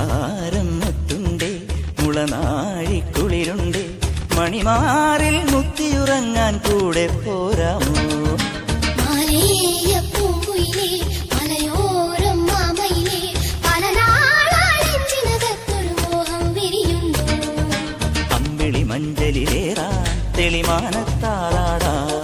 മന്ദാരം മുത്തുണ്ടേ മുളനാഴിക്കുളിരുണ്ടേ മണിമാറിൽ മുത്തിയുറങ്ങാൻ കൂടെ പോരാമോ അമ്പിളി മഞ്ചലിലേറാൻ തെളിമാനത്താളാടാ